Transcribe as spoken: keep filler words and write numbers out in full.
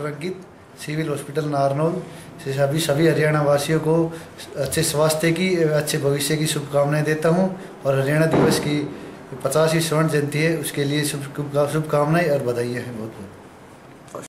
Doctor Ankit, civil hospital Narnaul से सभी सभी हरियाणा वासियों को अच्छे स्वास्थ्य की, अच्छे भविष्य की शुभकामनाएं देता हूं। और हरियाणा दिवस की पचासवीं स्वर्ण जयंती है, उसके लिए शुभ शुभकामनाएं और बधाई है बहुत बहुत।